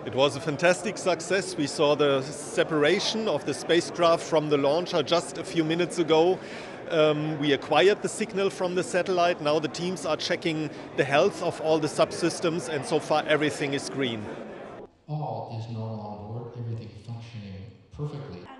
It was a fantastic success. We saw the separation of the spacecraft from the launcher just a few minutes ago. We acquired the signal from the satellite. Now the teams are checking the health of all the subsystems, and so far everything is green. All is normal on board, everything functioning perfectly.